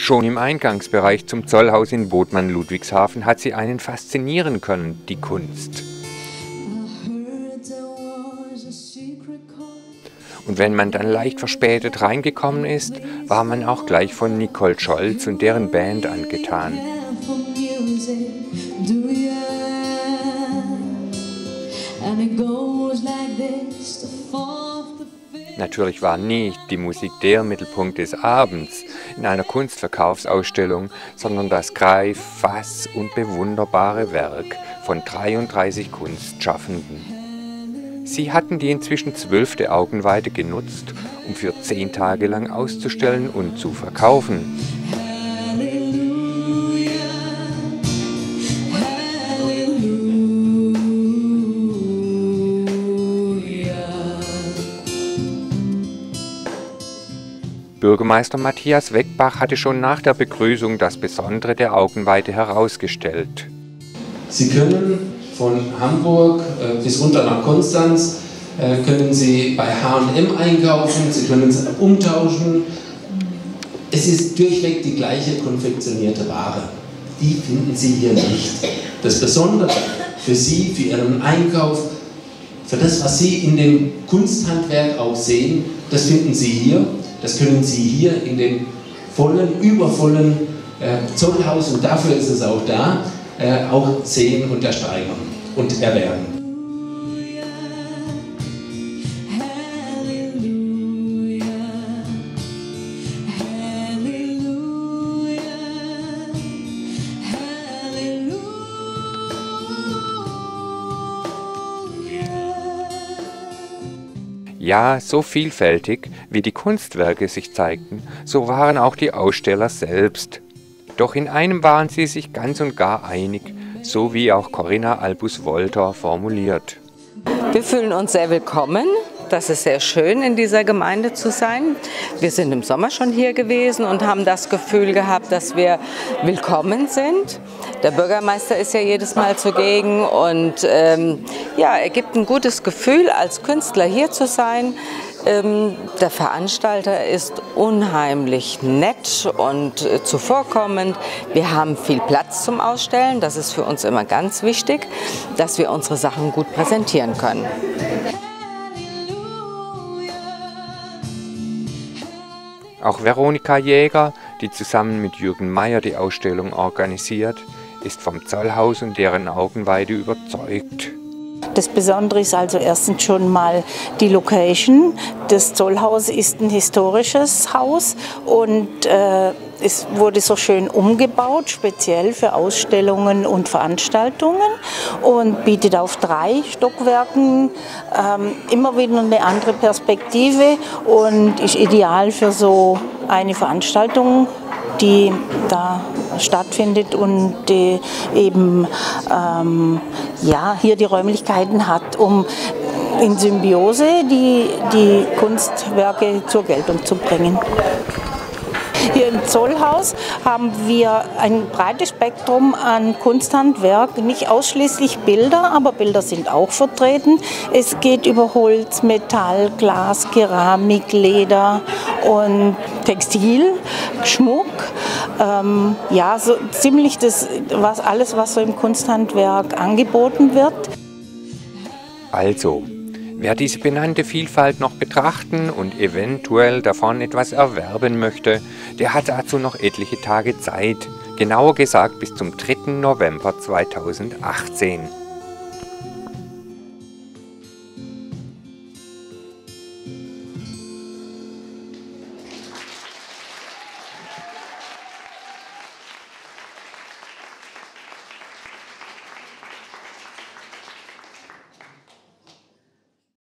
Schon im Eingangsbereich zum Zollhaus in Bodman-Ludwigshafen hat sie einen faszinieren können, die Kunst. Und wenn man dann leicht verspätet reingekommen ist, war man auch gleich von Nicole Scholz und deren Band angetan. Natürlich war nicht die Musik der Mittelpunkt des Abends in einer Kunstverkaufsausstellung, sondern das greif-, fass- und bewunderbare Werk von 33 Kunstschaffenden. Sie hatten die inzwischen 12. Augenweide genutzt, um für 10 Tage lang auszustellen und zu verkaufen. Bürgermeister Matthias Weckbach hatte schon nach der Begrüßung das Besondere der Augenweide herausgestellt. Sie können von Hamburg bis runter nach Konstanz, können Sie bei H&M einkaufen, Sie können es umtauschen. Es ist durchweg die gleiche konfektionierte Ware. Die finden Sie hier nicht. Das Besondere für Sie, für Ihren Einkauf, für das, was Sie in dem Kunsthandwerk auch sehen, das finden Sie hier. Das können Sie hier in dem vollen, übervollen Zollhaus, und dafür ist es auch da, auch sehen und ersteigern und erwerben. Ja, so vielfältig, wie die Kunstwerke sich zeigten, so waren auch die Aussteller selbst. Doch in einem waren sie sich ganz und gar einig, so wie auch Corinna Albus-Wolter formuliert. Wir fühlen uns sehr willkommen. Das ist sehr schön, in dieser Gemeinde zu sein. Wir sind im Sommer schon hier gewesen und haben das Gefühl gehabt, dass wir willkommen sind. Der Bürgermeister ist ja jedes Mal zugegen und ja, er gibt ein gutes Gefühl, als Künstler hier zu sein. Der Veranstalter ist unheimlich nett und zuvorkommend. Wir haben viel Platz zum Ausstellen. Das ist für uns immer ganz wichtig, dass wir unsere Sachen gut präsentieren können. Auch Veronika Jäger, die zusammen mit Jürgen Meyer die Ausstellung organisiert, ist vom Zollhaus und deren Augenweide überzeugt. Das Besondere ist also erstens schon mal die Location. Das Zollhaus ist ein historisches Haus und es wurde so schön umgebaut, speziell für Ausstellungen und Veranstaltungen, und bietet auf 3 Stockwerken immer wieder eine andere Perspektive und ist ideal für so eine Veranstaltung, die da stattfindet und die eben ja, hier die Räumlichkeiten hat, um in Symbiose die Kunstwerke zur Geltung zu bringen. Hier im Zollhaus haben wir ein breites Spektrum an Kunsthandwerk, nicht ausschließlich Bilder, aber Bilder sind auch vertreten. Es geht über Holz, Metall, Glas, Keramik, Leder und Textil, Schmuck. Ja, so ziemlich alles, was so im Kunsthandwerk angeboten wird. Also, wer diese benannte Vielfalt noch betrachten und eventuell davon etwas erwerben möchte, der hat dazu noch etliche Tage Zeit, genauer gesagt bis zum 3. November 2018.